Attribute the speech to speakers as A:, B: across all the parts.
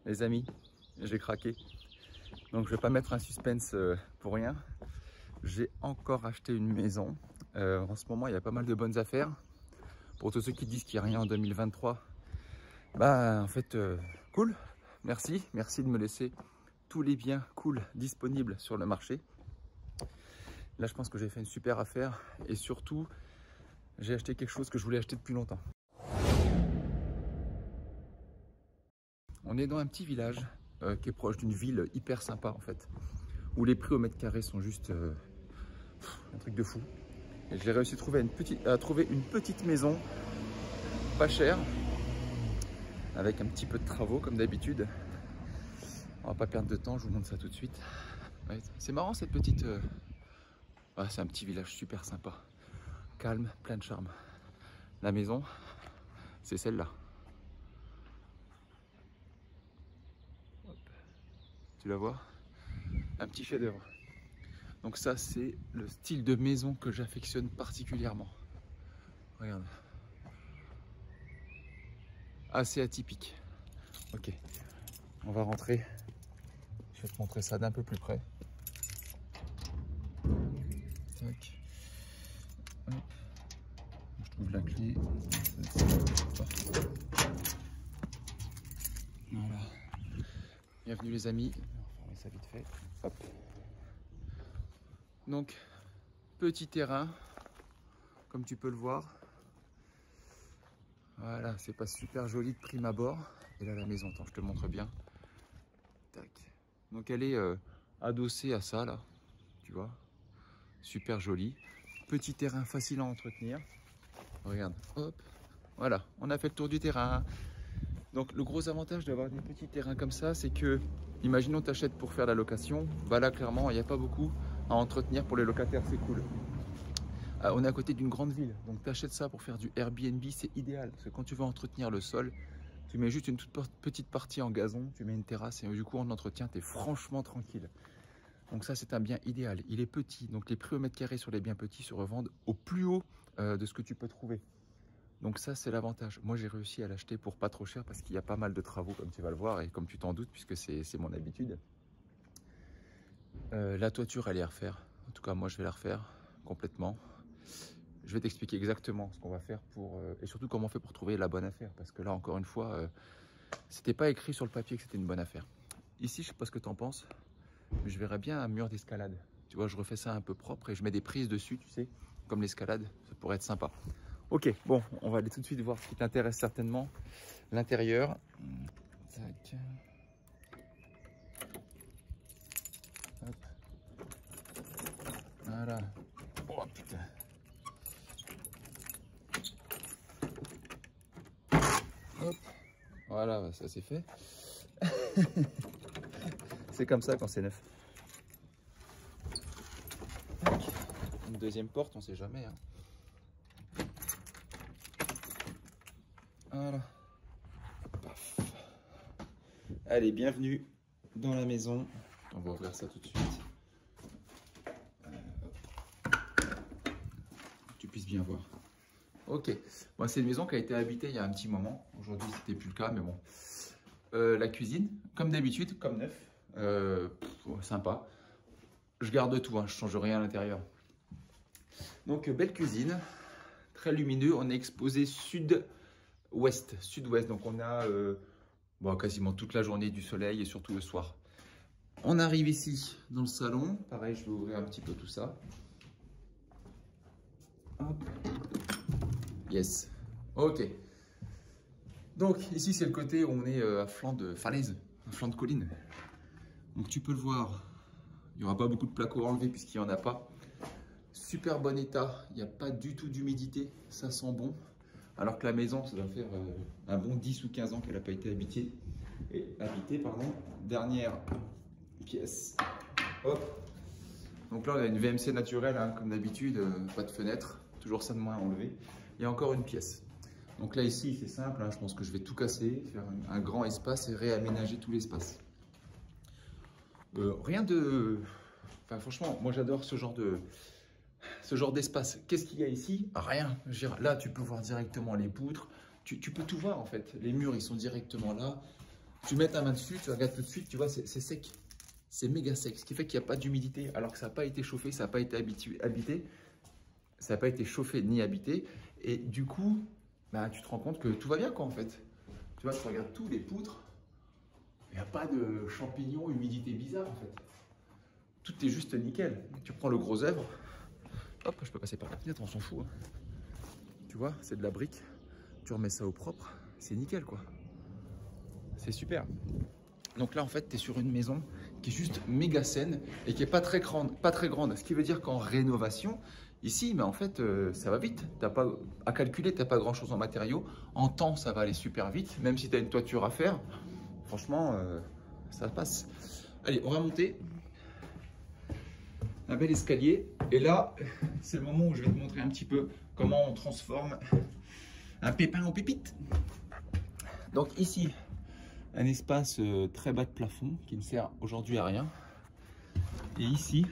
A: Les amis, j'ai craqué. Donc je vais pas mettre un suspense pour rien. J'ai encore acheté une maison. En ce moment, il y a pas mal de bonnes affaires. Pour tous ceux qui disent qu'il n'y a rien en 2023, bah en fait, cool. Merci de me laisser tous les biens cool disponibles sur le marché. Là, je pense que j'ai fait une super affaire et surtout, j'ai acheté quelque chose que je voulais acheter depuis longtemps. On est dans un petit village qui est proche d'une ville hyper sympa en fait, où les prix au mètre carré sont juste un truc de fou. Et j'ai réussi à trouver une petite maison, pas chère, avec un petit peu de travaux comme d'habitude. On va pas perdre de temps, je vous montre ça tout de suite. Ouais, c'est marrant cette petite... Ah, c'est un petit village super sympa, calme, plein de charme. La maison, c'est celle-là. Tu la vois? Un petit chef-d'œuvre. Donc ça, c'est le style de maison que j'affectionne particulièrement. Regarde. Assez atypique. Ok, on va rentrer. Je vais te montrer ça d'un peu plus près. Tac. Hop. Je trouve la clé. Voilà. Bienvenue les amis. On va fermer ça vite fait. Hop. Donc, petit terrain, comme tu peux le voir. Voilà, c'est pas super joli de prime abord. Et là, la maison, attends, je te montre bien. Tac. Donc, elle est adossée à ça, là. Tu vois, super joli. Petit terrain facile à entretenir. Regarde, hop. Voilà, on a fait le tour du terrain. Donc, le gros avantage d'avoir des petits terrains comme ça, c'est que, imaginons, tu achètes pour faire la location. Bah là, clairement, il n'y a pas beaucoup à entretenir pour les locataires, c'est cool. On est à côté d'une grande ville, donc tu achètes ça pour faire du Airbnb, c'est idéal. Parce que quand tu veux entretenir le sol, tu mets juste une toute petite partie en gazon, tu mets une terrasse et du coup, en entretien, tu es franchement tranquille. Donc ça, c'est un bien idéal. Il est petit, donc les prix au mètre carré sur les biens petits se revendent au plus haut de ce que tu peux trouver. Donc ça, c'est l'avantage. Moi, j'ai réussi à l'acheter pour pas trop cher parce qu'il y a pas mal de travaux, comme tu vas le voir, et comme tu t'en doutes, puisque c'est mon habitude. La toiture, elle est à refaire. En tout cas, moi, je vais la refaire complètement. Je vais t'expliquer exactement ce qu'on va faire pour et surtout comment on fait pour trouver la bonne affaire. Parce que là, encore une fois, c'était pas écrit sur le papier que c'était une bonne affaire. Ici, je sais pas ce que tu en penses, mais je verrais bien un mur d'escalade. Tu vois, je refais ça un peu propre et je mets des prises dessus, tu sais, comme l'escalade. Ça pourrait être sympa. Ok, bon, on va aller tout de suite voir ce qui t'intéresse certainement. L'intérieur. Tac. Hop. Voilà. Oh putain. Hop. Voilà, ça c'est fait. C'est comme ça quand c'est neuf. Une deuxième porte, on sait jamais. Hein. Voilà. Paf. Allez, bienvenue dans la maison. On va ouvrir ça tout de suite. Tu puisses bien voir. Ok. Bon, c'est une maison qui a été habitée il y a un petit moment. Aujourd'hui, c'était plus le cas, mais bon. La cuisine, comme d'habitude, comme neuf. Sympa. Je garde tout, hein, je change rien à l'intérieur. Donc, belle cuisine. Très lumineux. On est exposé sud-ouest. Donc, on a bon, quasiment toute la journée du soleil et surtout le soir. On arrive ici dans le salon. Pareil, je vais ouvrir un petit peu tout ça. Hop. Yes. Ok. Donc, ici, c'est le côté où on est à flanc de falaise, à flanc de colline. Donc, tu peux le voir. Il n'y aura pas beaucoup de placo à enlever puisqu'il n'y en a pas. Super bon état. Il n'y a pas du tout d'humidité. Ça sent bon. Alors que la maison, ça doit faire un bon 10 ou 15 ans qu'elle n'a pas été habitée. Dernière pièce. Hop. Donc là, on a une VMC naturelle, hein, comme d'habitude. Pas de fenêtre. Toujours ça de moins à enlever. Il y a encore une pièce. Donc là, ici, c'est simple. Hein, je pense que je vais tout casser, faire un grand espace et réaménager tout l'espace. Rien de... Enfin, franchement, moi, j'adore ce genre d'espace. Qu'est-ce qu'il y a ici? Rien. Là, tu peux voir directement les poutres. Tu peux tout voir, en fait. Les murs, ils sont directement là. Tu mets ta main dessus, tu regardes tout de suite, tu vois, c'est sec. C'est méga sec, ce qui fait qu'il n'y a pas d'humidité, alors que ça n'a pas été chauffé, ça n'a pas été habité, ça n'a pas été chauffé ni habité. Et du coup, bah, tu te rends compte que tout va bien, quoi, en fait. Tu vois, tu regardes tous les poutres, il n'y a pas de champignons, humidité bizarre, en fait. Tout est juste nickel. Tu prends le gros œuvre, hop, je peux passer par la fenêtre, on s'en fout. Hein. Tu vois, c'est de la brique, tu remets ça au propre, c'est nickel, quoi. C'est super. Donc là, en fait, tu es sur une maison qui est juste méga saine et qui n'est pas très grande. Ce qui veut dire qu'en rénovation, ici, mais en fait, ça va vite. T'as pas à calculer, tu n'as pas grand-chose en matériaux. En temps, ça va aller super vite. Même si tu as une toiture à faire, franchement, ça passe. Allez, on va monter. Un bel escalier. Et là, c'est le moment où je vais te montrer un petit peu comment on transforme un pépin en pépite. Donc ici, un espace très bas de plafond qui ne sert aujourd'hui à rien. Et ici,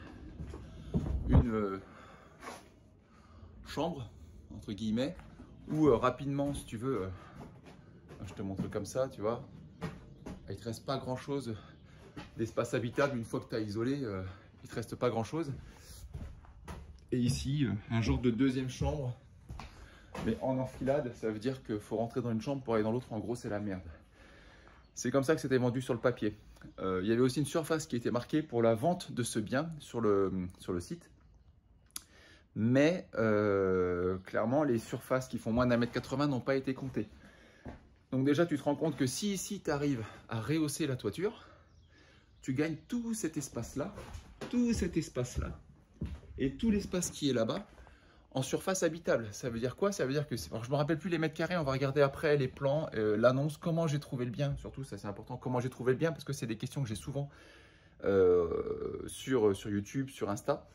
A: une chambre, entre guillemets, où rapidement, si tu veux, je te montre comme ça, tu vois, il ne te reste pas grand-chose d'espace habitable. Une fois que tu as isolé, il ne te reste pas grand-chose. Et ici, un genre de deuxième chambre, mais en enfilade, ça veut dire qu'il faut rentrer dans une chambre pour aller dans l'autre. En gros, c'est la merde. C'est comme ça que c'était vendu sur le papier. Il y avait aussi une surface qui était marquée pour la vente de ce bien sur le site. Mais clairement, les surfaces qui font moins d'1,80 m n'ont pas été comptées. Donc déjà, tu te rends compte que si ici, tu arrives à rehausser la toiture, tu gagnes tout cet espace-là, et tout l'espace qui est là-bas, en surface habitable. Ça veut dire quoi? Ça veut dire que, alors je ne me rappelle plus les mètres carrés, on va regarder après les plans, l'annonce, comment j'ai trouvé le bien. Surtout, ça c'est important, comment j'ai trouvé le bien, parce que c'est des questions que j'ai souvent sur YouTube, sur Insta.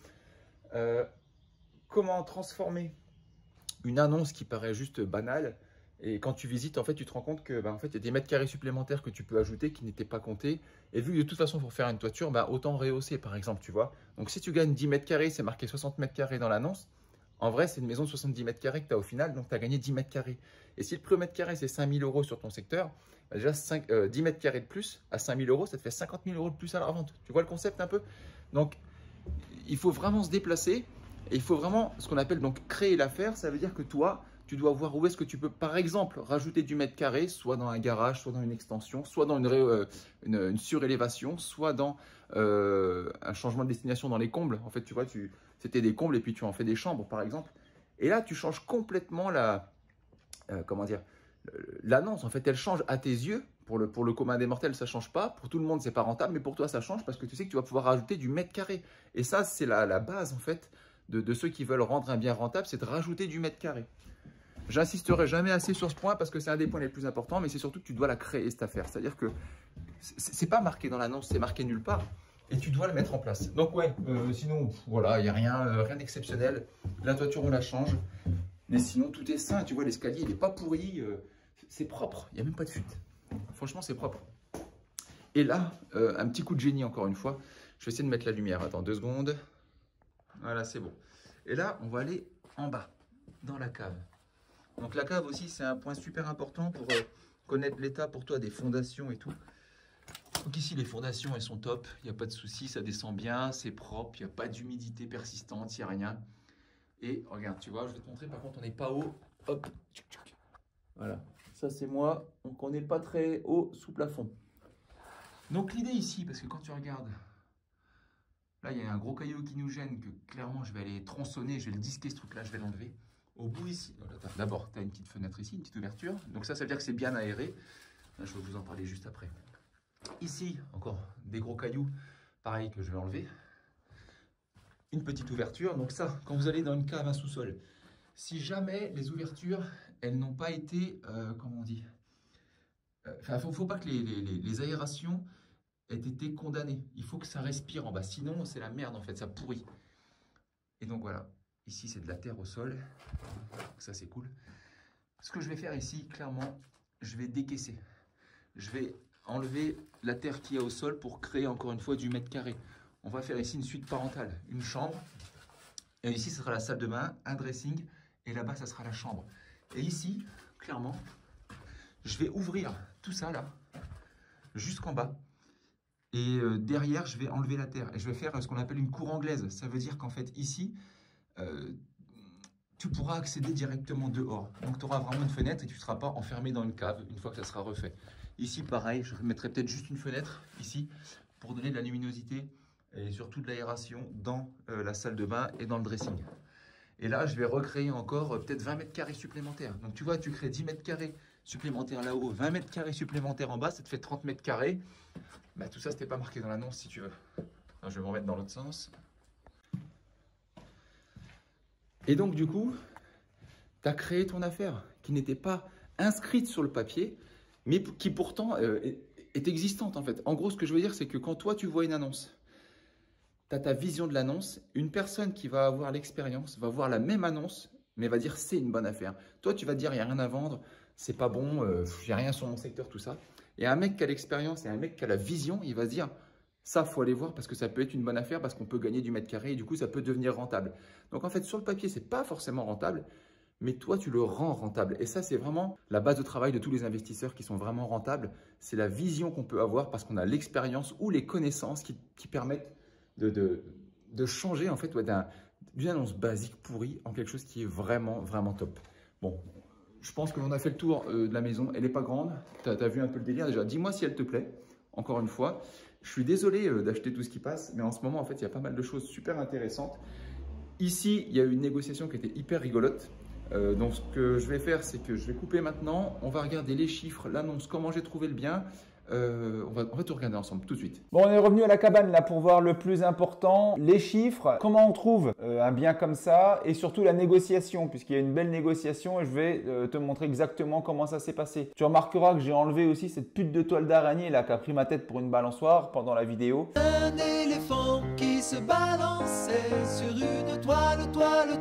A: Comment transformer une annonce qui paraît juste banale, et quand tu visites, en fait, tu te rends compte que en fait, il y a des mètres carrés supplémentaires que tu peux ajouter qui n'étaient pas comptés. Et vu que de toute façon, pour faire une toiture, autant rehausser, par exemple, tu vois. Donc, si tu gagnes 10 mètres carrés, c'est marqué 60 mètres carrés dans l'annonce. En vrai, c'est une maison de 70 mètres carrés que tu as au final, donc tu as gagné 10 mètres carrés. Et si le prix au mètre carré, c'est 5 000 € sur ton secteur, déjà 10 mètres carrés de plus à 5 000 €, ça te fait 50 000 € de plus à la revente. Tu vois le concept un peu? Donc, il faut vraiment se déplacer et il faut vraiment ce qu'on appelle donc créer l'affaire. Ça veut dire que toi, tu dois voir où est-ce que tu peux, par exemple, rajouter du mètre carré, soit dans un garage, soit dans une extension, soit dans une surélévation, soit dans un changement de destination dans les combles. En fait, tu vois, c'était des combles et puis tu en fais des chambres, par exemple. Et là, tu changes complètement comment dire, l'annonce. En fait, elle change à tes yeux. Pour le commun des mortels, ça ne change pas. Pour tout le monde, c'est pas rentable. Mais pour toi, ça change parce que tu sais que tu vas pouvoir rajouter du mètre carré. Et ça, c'est la base, en fait, de ceux qui veulent rendre un bien rentable, c'est de rajouter du mètre carré. J'insisterai jamais assez sur ce point parce que c'est un des points les plus importants, mais c'est surtout que tu dois la créer, cette affaire. C'est-à-dire que c'est pas marqué dans l'annonce, c'est marqué nulle part. Et tu dois le mettre en place. Donc ouais, sinon, voilà, il n'y a rien d'exceptionnel. La toiture, on la change. Mais sinon, tout est sain. Tu vois, l'escalier, il n'est pas pourri. C'est propre. Il n'y a même pas de fuite. Franchement, c'est propre. Et là, un petit coup de génie, encore une fois. Je vais essayer de mettre la lumière. Attends, 2 secondes. Voilà, c'est bon. Et là, on va aller en bas, dans la cave. Donc la cave aussi, c'est un point super important pour connaître l'état pour toi des fondations et tout. Donc ici, les fondations, elles sont top. Il n'y a pas de souci, ça descend bien, c'est propre. Il n'y a pas d'humidité persistante, il n'y a rien. Et regarde, tu vois, je vais te montrer. Par contre, on n'est pas haut. Hop. Voilà. Ça, c'est moi. Donc, on n'est pas très haut sous plafond. Donc l'idée ici, parce que quand tu regardes, là, il y a un gros caillou qui nous gêne que clairement, je vais aller tronçonner. Je vais le disquer, ce truc-là, je vais l'enlever. Au bout ici, d'abord, tu as une petite fenêtre ici, une petite ouverture. Donc ça veut dire que c'est bien aéré. Là, je vais vous en parler juste après. Ici, encore des gros cailloux, pareil que je vais enlever. Une petite ouverture. Donc ça, quand vous allez dans une cave, un sous-sol, si jamais les ouvertures, elles n'ont pas été, comment on dit, il ne faut pas que les aérations aient été condamnées. Il faut que ça respire en bas. Sinon, c'est la merde en fait, ça pourrit. Et donc voilà. Ici, c'est de la terre au sol. Donc ça, c'est cool. Ce que je vais faire ici, clairement, je vais décaisser. Je vais enlever la terre qu'il y a au sol pour créer encore une fois du mètre carré. On va faire ici une suite parentale, une chambre. Et ici, ce sera la salle de bain, un dressing. Et là-bas, ça sera la chambre. Et ici, clairement, je vais ouvrir tout ça là. jusqu'en bas. Et derrière, je vais enlever la terre et je vais faire ce qu'on appelle une cour anglaise. Ça veut dire qu'en fait, ici, euh, tu pourras accéder directement dehors. Donc, tu auras vraiment une fenêtre et tu ne seras pas enfermé dans une cave une fois que ça sera refait. Ici, pareil, je mettrai peut-être juste une fenêtre ici pour donner de la luminosité et surtout de l'aération dans la salle de bain et dans le dressing. Et là, je vais recréer encore peut-être 20 mètres carrés supplémentaires. Donc, tu vois, tu crées 10 mètres carrés supplémentaires là-haut, 20 mètres carrés supplémentaires en bas, ça te fait 30 mètres carrés. Bah, tout ça, c'était pas marqué dans l'annonce si tu veux. Alors, je vais m'en mettre dans l'autre sens. Et donc, du coup, tu as créé ton affaire qui n'était pas inscrite sur le papier, mais qui pourtant est existante en fait. En gros, ce que je veux dire, c'est que quand toi, tu vois une annonce, tu as ta vision de l'annonce, une personne qui va avoir l'expérience va voir la même annonce, mais va dire c'est une bonne affaire. Toi, tu vas te dire, il n'y a rien à vendre, c'est pas bon, il n'y a rien sur mon secteur, tout ça. Et un mec qui a l'expérience et un mec qui a la vision, il va se dire, ça, faut aller voir parce que ça peut être une bonne affaire, parce qu'on peut gagner du mètre carré et du coup, ça peut devenir rentable. Donc en fait, sur le papier, c'est pas forcément rentable, mais toi, tu le rends rentable. Et ça, c'est vraiment la base de travail de tous les investisseurs qui sont vraiment rentables. C'est la vision qu'on peut avoir parce qu'on a l'expérience ou les connaissances qui permettent de changer en fait ouais, d'une annonce basique pourrie en quelque chose qui est vraiment, vraiment top. Bon, je pense que l'on a fait le tour de la maison. Elle n'est pas grande. Tu as vu un peu le délire déjà. Dis-moi si elle te plaît. Encore une fois, je suis désolé d'acheter tout ce qui passe, mais en ce moment, en fait, il y a pas mal de choses super intéressantes. Ici, il y a eu une négociation qui était hyper rigolote. Donc, ce que je vais faire, c'est que je vais couper maintenant. On va regarder les chiffres, l'annonce, comment j'ai trouvé le bien. On va tout regarder ensemble tout de suite.
B: Bon, on est revenu à la cabane là pour voir le plus important, les chiffres, comment on trouve un bien comme ça et surtout la négociation puisqu'il y a une belle négociation et je vais te montrer exactement comment ça s'est passé. Tu remarqueras que j'ai enlevé aussi cette pute de toile d'araignée là qui a pris ma tête pour une balançoire pendant la vidéo.
C: Un éléphant qui se balançait sur une toile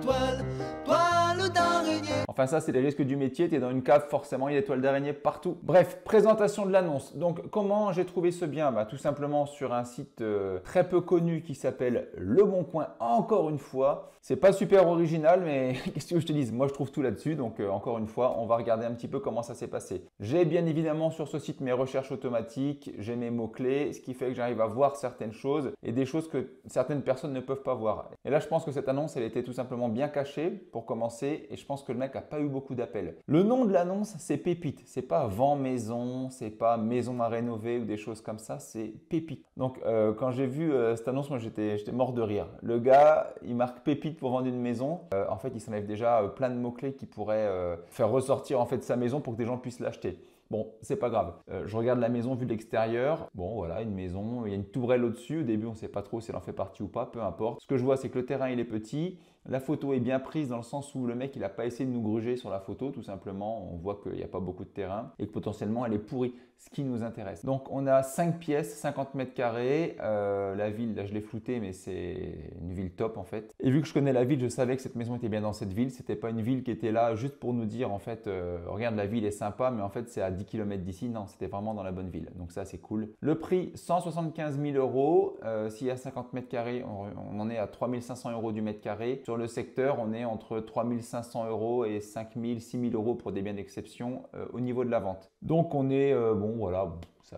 C: d'araignée.
B: Enfin ça c'est les risques du métier, tu es dans une cave forcément il y a des toiles d'araignée partout. Bref, présentation de l'annonce. Donc comment j'ai trouvé ce bien? Tout simplement sur un site très peu connu qui s'appelle Le Bon Coin encore une fois. C'est pas super original mais qu'est-ce que je te dise? Moi je trouve tout là-dessus donc encore une fois on va regarder un petit peu comment ça s'est passé. J'ai bien évidemment sur ce site mes recherches automatiques, j'ai mes mots-clés, ce qui fait que j'arrive à voir certaines choses et des choses que certaines personnes ne peuvent pas voir. Et là je pense que cette annonce elle était tout simplement bien cachée pour commencer et je pense que le mec a pas eu beaucoup d'appels. Le nom de l'annonce c'est Pépite, c'est pas vend maison, c'est pas maison à rénover ou des choses comme ça, c'est Pépite. Donc quand j'ai vu cette annonce, moi j'étais mort de rire. Le gars, il marque Pépite pour vendre une maison. En fait, il s'enlève déjà plein de mots-clés qui pourraient faire ressortir en fait sa maison pour que des gens puissent l'acheter. Bon, c'est pas grave. Je regarde la maison vue de l'extérieur. Bon, voilà, une maison. Il y a une tourelle au-dessus. Au début, on ne sait pas trop si elle en fait partie ou pas, peu importe. Ce que je vois, c'est que le terrain, il est petit. La photo est bien prise dans le sens où le mec, il n'a pas essayé de nous gruger sur la photo, tout simplement. On voit qu'il n'y a pas beaucoup de terrain et que potentiellement, elle est pourrie, ce qui nous intéresse. Donc, on a 5 pièces, 50 mètres carrés. La ville, là, je l'ai floutée, mais c'est une ville top, en fait. Et vu que je connais la ville, je savais que cette maison était bien dans cette ville. C'était pas une ville qui était là juste pour nous dire, en fait, regarde, la ville est sympa, mais en fait, c'est à 10 km d'ici. Non, c'était vraiment dans la bonne ville. Donc, ça, c'est cool. Le prix, 175 000 euros. S'il y a 50 mètres carrés, on en est à 3 500 euros du mètre carré. Sur le secteur, on est entre 3 500 euros et 5 000, 6 000 euros pour des biens d'exception au niveau de la vente. Donc, on est, bon, voilà,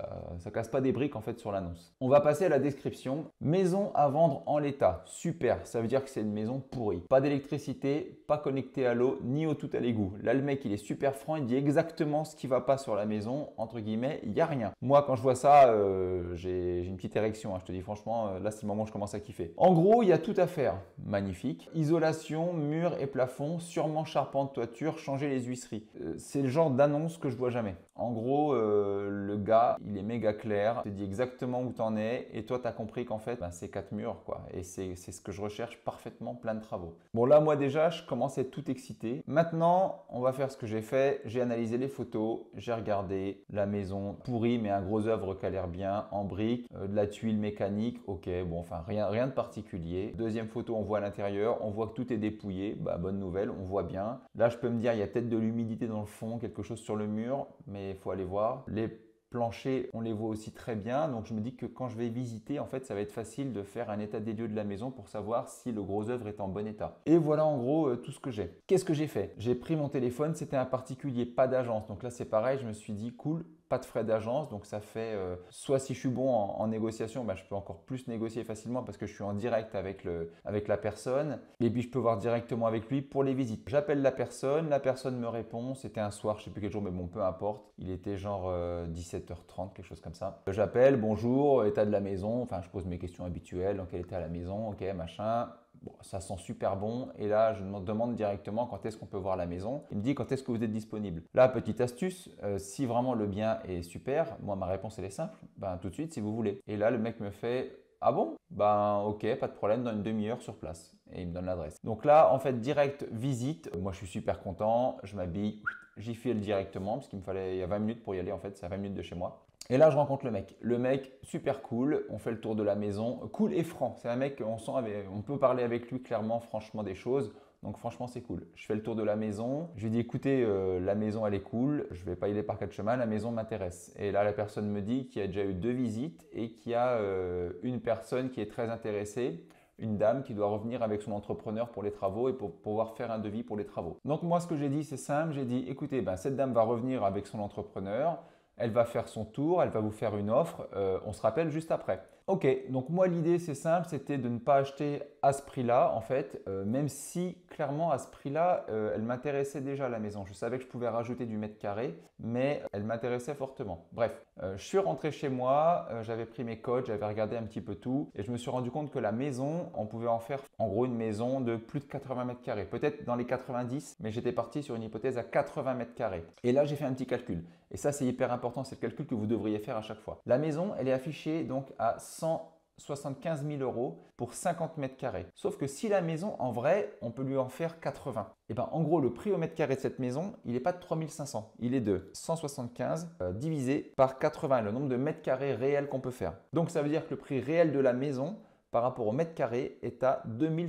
B: ça casse pas des briques en fait sur l'annonce. On va passer à la description. Maison à vendre en l'état. Super, ça veut dire que c'est une maison pourrie. Pas d'électricité, pas connecté à l'eau, ni au tout à l'égout. Là, le mec, il est super franc, il dit exactement ce qui va pas sur la maison. Entre guillemets, il n'y a rien. Moi, quand je vois ça, j'ai une petite érection. Je te dis franchement, là, c'est le moment où je commence à kiffer. En gros, il y a tout à faire. Magnifique. Isolation, murs et plafond, sûrement charpente, toiture, changer les huisseries. C'est le genre d'annonce que je vois jamais. En gros, le gars, il est méga clair, il te dit exactement où t'en es et toi, tu as compris qu'en fait, c'est 4 murs quoi. Et c'est ce que je recherche parfaitement, plein de travaux. Bon là, moi déjà, je commence à être tout excité. Maintenant, on va faire ce que j'ai fait. J'ai analysé les photos, j'ai regardé la maison pourrie, mais un gros œuvre qui a l'air bien, en briques, de la tuile mécanique, ok, bon, enfin rien de particulier. Deuxième photo, on voit à l'intérieur, on voit que tout est dépouillé, bonne nouvelle, on voit bien. Là, je peux me dire, il y a peut-être de l'humidité dans le fond, quelque chose sur le mur, mais il faut aller voir. Les planchers, on les voit aussi très bien. Donc, je me dis que quand je vais visiter, en fait, ça va être facile de faire un état des lieux de la maison pour savoir si le gros œuvre est en bon état. Et voilà en gros tout ce que j'ai. Qu'est-ce que j'ai fait? J'ai pris mon téléphone, c'était un particulier, pas d'agence. Donc là, c'est pareil, je me suis dit, cool, pas de frais d'agence, donc ça fait soit si je suis bon en négociation, je peux encore plus négocier facilement parce que je suis en direct avec la personne, et puis je peux voir directement avec lui pour les visites. J'appelle la personne me répond, c'était un soir, je sais plus quel jour, mais bon, peu importe, il était genre 17h30, quelque chose comme ça. J'appelle, bonjour, état de la maison, enfin je pose mes questions habituelles, dans quel état à la maison, ok, machin. Bon, ça sent super bon et là je me demande directement quand est-ce qu'on peut voir la maison. Il me dit quand est-ce que vous êtes disponible. Là, petite astuce, si vraiment le bien est super, moi ma réponse elle est simple, tout de suite si vous voulez. Et là le mec me fait ah bon? Ok, pas de problème, dans une demi-heure sur place. Et il me donne l'adresse. Donc là, en fait, direct visite. Moi, je suis super content. Je m'habille, j'y file directement parce qu'il me fallait, il y a 20 minutes pour y aller en fait. C'est à 20 minutes de chez moi. Et là, je rencontre le mec. Le mec, super cool. On fait le tour de la maison. Cool et franc. C'est un mec, on peut parler avec lui clairement, franchement, des choses. Donc franchement, c'est cool. Je fais le tour de la maison. Je lui dis, écoutez, la maison, elle est cool. Je ne vais pas y aller par quatre chemins. La maison m'intéresse. Et là, la personne me dit qu'il y a déjà eu 2 visites et qu'il y a une personne qui est très intéressée, une dame qui doit revenir avec son entrepreneur pour les travaux et pour pouvoir faire un devis pour les travaux. Donc moi, ce que j'ai dit, c'est simple. J'ai dit, écoutez, cette dame va revenir avec son entrepreneur. Elle va faire son tour, elle va vous faire une offre, on se rappelle juste après. Ok, donc moi l'idée c'est simple, c'était de ne pas acheter à ce prix-là en fait, même si clairement à ce prix-là, elle m'intéressait déjà la maison. Je savais que je pouvais rajouter du mètre carré, mais elle m'intéressait fortement. Bref, je suis rentré chez moi, j'avais pris mes codes, j'avais regardé un petit peu tout et je me suis rendu compte que la maison, on pouvait en faire en gros une maison de plus de 80 mètres carrés, peut-être dans les 90, mais j'étais parti sur une hypothèse à 80 mètres carrés. Et là j'ai fait un petit calcul et ça c'est hyper important, c'est le calcul que vous devriez faire à chaque fois. La maison, elle est affichée donc à 175 000 euros pour 50 mètres carrés. Sauf que si la maison, en vrai, on peut lui en faire 80. Et en gros, le prix au mètre carré de cette maison, il n'est pas de 3 500. Il est de 175 divisé par 80, le nombre de mètres carrés réels qu'on peut faire. Donc ça veut dire que le prix réel de la maison par rapport au mètre carré est à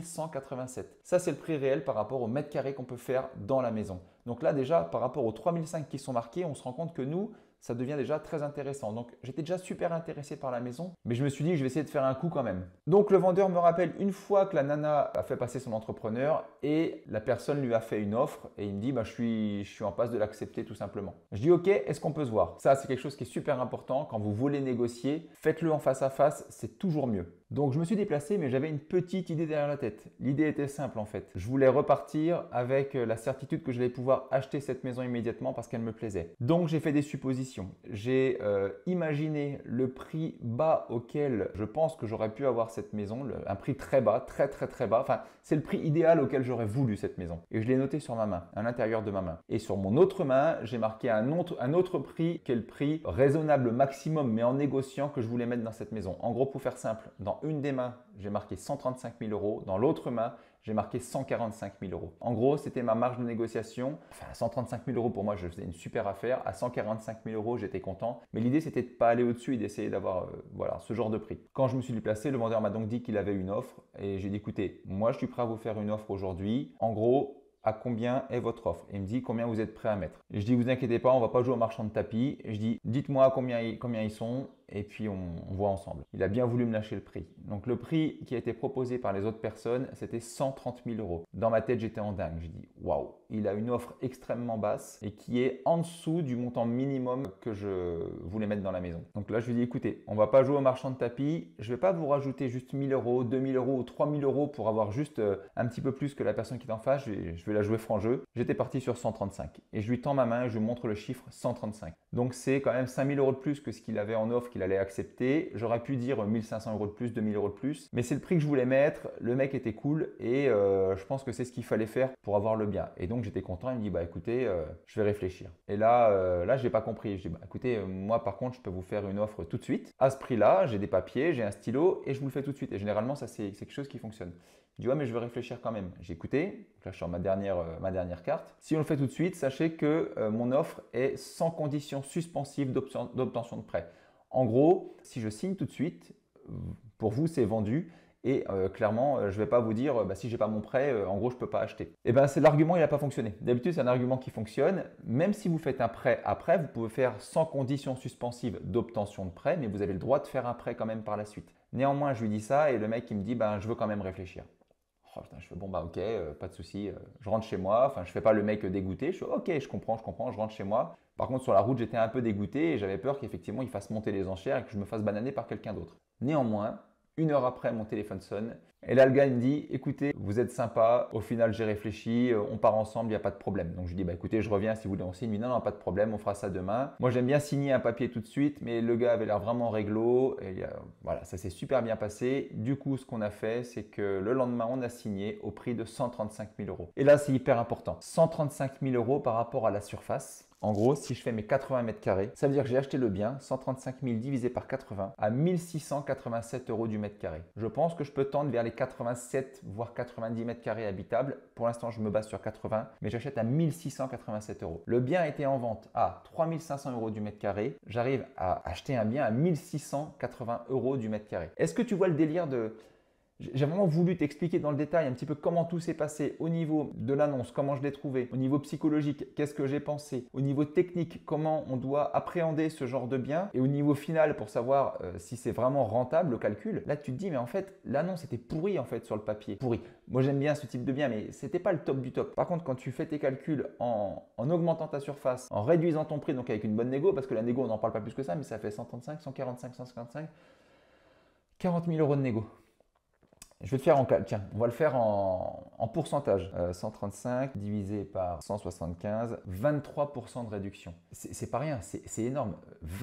B: 2187. Ça, c'est le prix réel par rapport au mètre carré qu'on peut faire dans la maison. Donc là, déjà, par rapport aux 3005 qui sont marqués, on se rend compte que nous, ça devient déjà très intéressant. Donc, j'étais déjà super intéressé par la maison, mais je me suis dit, je vais essayer de faire un coup quand même. Donc, le vendeur me rappelle une fois que la nana a fait passer son entrepreneur et la personne lui a fait une offre et il me dit, je suis en passe de l'accepter tout simplement. Je dis, ok, est-ce qu'on peut se voir? Ça, c'est quelque chose qui est super important. Quand vous voulez négocier, faites-le en face à face, c'est toujours mieux. Donc, je me suis déplacé, mais j'avais une petite idée derrière la tête. L'idée était simple en fait. Je voulais repartir avec la certitude que je allais pouvoir acheter cette maison immédiatement parce qu'elle me plaisait. Donc, j'ai fait des suppositions. J'ai imaginé le prix bas auquel je pense que j'aurais pu avoir cette maison, un prix très bas, très bas. Enfin, c'est le prix idéal auquel j'aurais voulu cette maison. Et je l'ai noté sur ma main, à l'intérieur de ma main. Et sur mon autre main, j'ai marqué un autre prix qui est le prix raisonnable maximum, mais en négociant que je voulais mettre dans cette maison. En gros, pour faire simple, dans une des mains, j'ai marqué 135 000 euros. Dans l'autre main, j'ai marqué 145 000 euros. En gros, c'était ma marge de négociation. Enfin, à 135 000 euros, pour moi, je faisais une super affaire. À 145 000 euros, j'étais content. Mais l'idée, c'était de ne pas aller au-dessus et d'essayer d'avoir ce genre de prix. Quand je me suis déplacé, le vendeur m'a donc dit qu'il avait une offre. Et j'ai dit, écoutez, moi, je suis prêt à vous faire une offre aujourd'hui. En gros, à combien est votre offre? Il me dit combien vous êtes prêt à mettre. Et je dis, vous inquiétez pas, on va pas jouer au marchand de tapis. Et je dis, dites-moi combien ils sont et puis on voit ensemble. Il a bien voulu me lâcher le prix. Donc le prix qui a été proposé par les autres personnes, c'était 130 000 euros. Dans ma tête, j'étais en dingue. Je dis, waouh, il a une offre extrêmement basse et qui est en dessous du montant minimum que je voulais mettre dans la maison. Donc là, je lui dis, écoutez, on va pas jouer au marchand de tapis. Je vais pas vous rajouter juste 1 000 euros, 2 000 euros ou 3 000 euros pour avoir juste un petit peu plus que la personne qui est en face. Je vais la jouer franc jeu. J'étais parti sur 135 et je lui tends ma main et je lui montre le chiffre 135. Donc c'est quand même 5 000 euros de plus que ce qu'il avait en offre qu'il allait accepter. J'aurais pu dire 1 500 euros de plus, 2 000 euros de plus, mais c'est le prix que je voulais mettre. Le mec était cool et je pense que c'est ce qu'il fallait faire pour avoir le bien. Et donc j'étais content. Il me dit, écoutez, je vais réfléchir. Et là, je n'ai pas compris. Je dis, écoutez, moi par contre, je peux vous faire une offre tout de suite. À ce prix-là, j'ai des papiers, j'ai un stylo et je vous le fais tout de suite. Et généralement, ça c'est quelque chose qui fonctionne. Je dis, ouais, mais je vais réfléchir quand même. J'ai écouté, là je suis en ma dernière carte. Si on le fait tout de suite, sachez que mon offre est sans condition suspensive d'obtention de prêt. En gros, si je signe tout de suite, pour vous, c'est vendu. Et clairement, je ne vais pas vous dire, si je n'ai pas mon prêt, en gros, je ne peux pas acheter. Et c'est l'argument, il n'a pas fonctionné. D'habitude, c'est un argument qui fonctionne. Même si vous faites un prêt après, vous pouvez faire sans condition suspensive d'obtention de prêt, mais vous avez le droit de faire un prêt quand même par la suite. Néanmoins, je lui dis ça et le mec, il me dit, je veux quand même réfléchir. Oh, putain, je fais ok, pas de souci. Je rentre chez moi. Enfin, je fais pas le mec dégoûté. Je fais ok, je comprends. Je rentre chez moi. Par contre, sur la route, j'étais un peu dégoûté et j'avais peur qu'effectivement, il fasse monter les enchères et que je me fasse bananer par quelqu'un d'autre. Néanmoins, 1 heure après, mon téléphone sonne. Et là, le gars, il me dit, écoutez, vous êtes sympa, au final, j'ai réfléchi, on part ensemble, il n'y a pas de problème. Donc, je lui dis, bah écoutez, je reviens si vous voulez, on signe. Il me dit, non, non, pas de problème, on fera ça demain. Moi, j'aime bien signer un papier tout de suite, mais le gars avait l'air vraiment réglo. Et voilà, ça s'est super bien passé. Du coup, ce qu'on a fait, c'est que le lendemain, on a signé au prix de 135 000 euros. Et là, c'est hyper important. 135 000 euros par rapport à la surface. En gros, si je fais mes 80 mètres carrés, ça veut dire que j'ai acheté le bien, 135 000 divisé par 80, à 1687 euros du mètre carré. Je pense que je peux tendre vers les 87 voire 90 mètres carrés habitables. Pour l'instant, je me base sur 80, mais j'achète à 1687 euros. Le bien était en vente à 3500 euros du mètre carré. J'arrive à acheter un bien à 1680 euros du mètre carré. Est-ce que tu vois le délire de... J'ai vraiment voulu t'expliquer dans le détail un petit peu comment tout s'est passé au niveau de l'annonce, comment je l'ai trouvé, au niveau psychologique, qu'est-ce que j'ai pensé, au niveau technique, comment on doit appréhender ce genre de bien et au niveau final pour savoir si c'est vraiment rentable le calcul. Là, tu te dis, mais en fait, l'annonce était pourrie en fait sur le papier. Pourri. Moi, j'aime bien ce type de bien, mais c'était pas le top du top. Par contre, quand tu fais tes calculs en augmentant ta surface, en réduisant ton prix, donc avec une bonne négo, parce que la négo, on n'en parle pas plus que ça, mais ça fait 135, 145, 155, 40 000 euros de négo. Je vais le faire tiens, on va le faire en pourcentage. 135 divisé par 175, 23% de réduction. C'est pas rien, c'est énorme.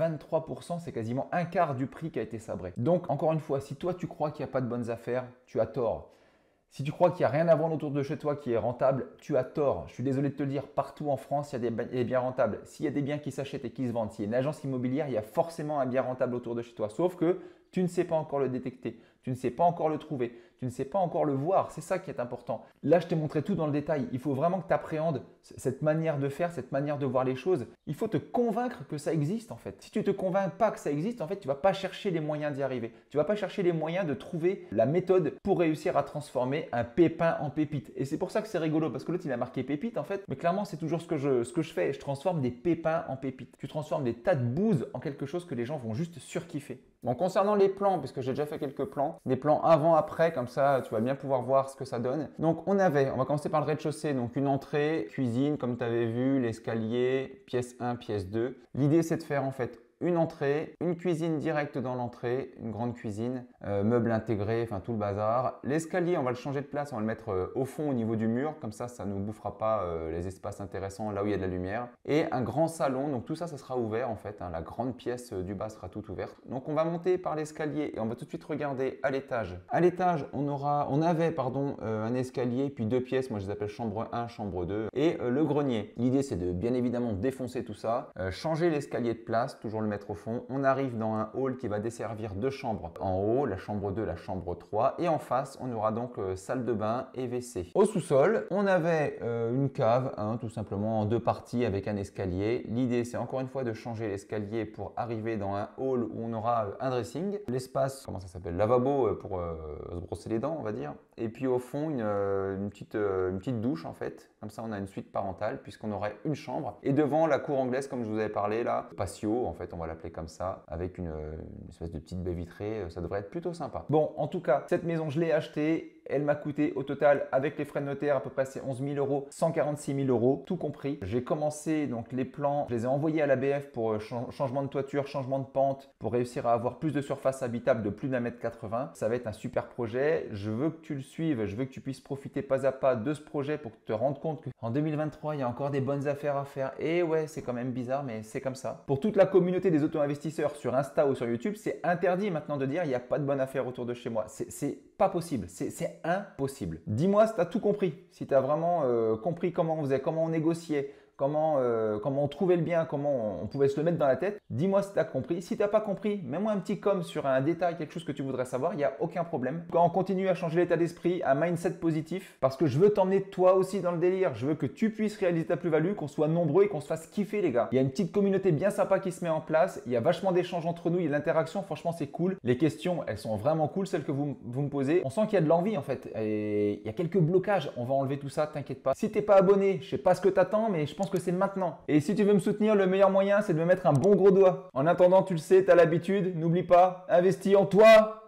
B: 23%, c'est quasiment un quart du prix qui a été sabré. Donc, encore une fois, si toi tu crois qu'il n'y a pas de bonnes affaires, tu as tort. Si tu crois qu'il n'y a rien à vendre autour de chez toi qui est rentable, tu as tort. Je suis désolé de te le dire, partout en France, il y a des biens rentables. S'il y a des biens qui s'achètent et qui se vendent, s'il y a une agence immobilière, il y a forcément un bien rentable autour de chez toi. Sauf que tu ne sais pas encore le détecter, tu ne sais pas encore le trouver, tu ne sais pas encore le voir. C'est ça qui est important. Là, je t'ai montré tout dans le détail. Il faut vraiment que tu appréhendes cette manière de faire, cette manière de voir les choses. Il faut te convaincre que ça existe en fait. Si tu ne te convaincs pas que ça existe, en fait, tu ne vas pas chercher les moyens d'y arriver. Tu ne vas pas chercher les moyens de trouver la méthode pour réussir à transformer un pépin en pépite. Et c'est pour ça que c'est rigolo parce que l'autre, il a marqué pépite en fait. Mais clairement, c'est toujours ce que je fais. Je transforme des pépins en pépites. Tu transformes des tas de bouse en quelque chose que les gens vont juste surkiffer. Bon, concernant les plans, puisque j'ai déjà fait quelques plans, des plans avant-après, comme ça tu vas bien pouvoir voir ce que ça donne. Donc on va commencer par le rez-de-chaussée, donc une entrée, cuisine, comme tu avais vu, l'escalier, pièce 1, pièce 2. L'idée c'est de faire en fait une entrée, une cuisine directe dans l'entrée, une grande cuisine, meubles intégrés, enfin tout le bazar. L'escalier, on va le changer de place, on va le mettre au fond au niveau du mur, comme ça ne nous bouffera pas les espaces intéressants là où il y a de la lumière. Et un grand salon, donc tout ça, ça sera ouvert en fait, hein, la grande pièce du bas sera toute ouverte. Donc on va monter par l'escalier et on va tout de suite regarder à l'étage. À l'étage, on avait un escalier, puis 2 pièces, moi je les appelle chambre 1, chambre 2, et le grenier. L'idée c'est de bien évidemment défoncer tout ça, changer l'escalier de place, toujours le mettre au fond. On arrive dans un hall qui va desservir 2 chambres en haut, la chambre 2, la chambre 3 et en face on aura donc salle de bain et WC. Au sous-sol on avait une cave, tout simplement en 2 parties avec un escalier. L'idée c'est encore une fois de changer l'escalier pour arriver dans un hall où on aura un dressing, l'espace, comment ça s'appelle, lavabo pour se brosser les dents on va dire, et puis au fond une petite douche en fait, comme ça on a une suite parentale puisqu'on aurait une chambre et devant la cour anglaise comme je vous avais parlé là, patio en fait on va l'appeler comme ça, avec une espèce de petite baie vitrée, ça devrait être plutôt sympa. Bon, en tout cas, cette maison, je l'ai achetée. Elle m'a coûté au total, avec les frais de notaire, à peu près c'est 11 000 euros, 146 000 euros, tout compris. J'ai commencé donc les plans, je les ai envoyés à l'ABF pour changement de toiture, changement de pente, pour réussir à avoir plus de surface habitable de plus d'1,80 m. Ça va être un super projet. Je veux que tu le suives, je veux que tu puisses profiter pas à pas de ce projet pour te rendre compte qu'en 2023, il y a encore des bonnes affaires à faire. Et ouais, c'est quand même bizarre, mais c'est comme ça. Pour toute la communauté des auto-investisseurs sur Insta ou sur YouTube, c'est interdit maintenant de dire il n'y a pas de bonne affaire autour de chez moi. C'est pas possible, c'est impossible. Dis-moi si tu as tout compris, si tu as vraiment compris comment on faisait, comment on négociait, comment on trouvait le bien, comment on pouvait se le mettre dans la tête. Dis-moi si tu as compris. Si tu n'as pas compris, mets-moi un petit com sur un détail, quelque chose que tu voudrais savoir, il n'y a aucun problème. Quand on continue à changer l'état d'esprit, un mindset positif, parce que je veux t'emmener toi aussi dans le délire. Je veux que tu puisses réaliser ta plus-value, qu'on soit nombreux et qu'on se fasse kiffer les gars. Il y a une petite communauté bien sympa qui se met en place, il y a vachement d'échanges entre nous, il y a de l'interaction, franchement c'est cool. Les questions, elles sont vraiment cool, celles que vous me posez. On sent qu'il y a de l'envie en fait, et il y a quelques blocages, on va enlever tout ça, t'inquiète pas. Si t'es pas abonné, je sais pas ce que t'attends, mais je pense que c'est maintenant. Et si tu veux me soutenir, le meilleur moyen, c'est de me mettre un bon gros doigt. En attendant, tu le sais, tu as l'habitude, n'oublie pas, investis en toi.